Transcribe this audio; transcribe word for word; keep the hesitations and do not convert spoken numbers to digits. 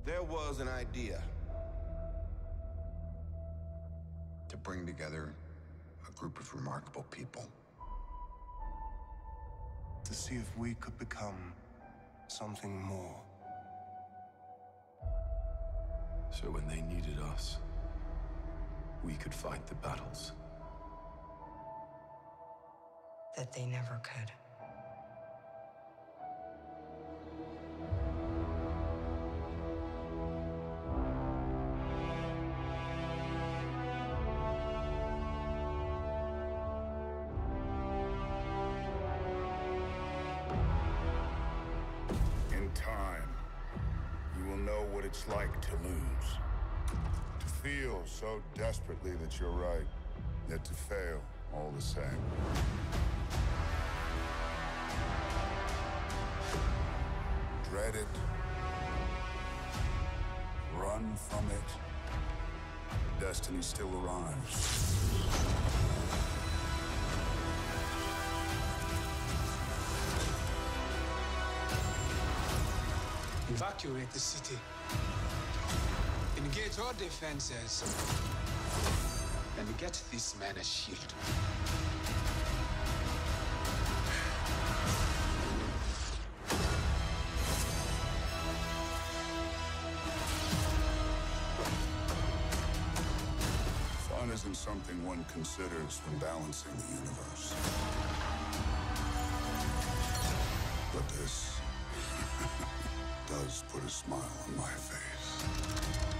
There was an idea to bring together a group of remarkable people. To see if we could become something more. So when they needed us, we could fight the battles that they never could. In time, you will know what it's like to lose. To feel so desperately that you're right, yet to fail all the same. Dread it. Run from it. Destiny still arrives. Evacuate the city. Engage all defenses. And get this man a shield. Fun isn't something one considers when balancing the universe. But this does put a smile on my face.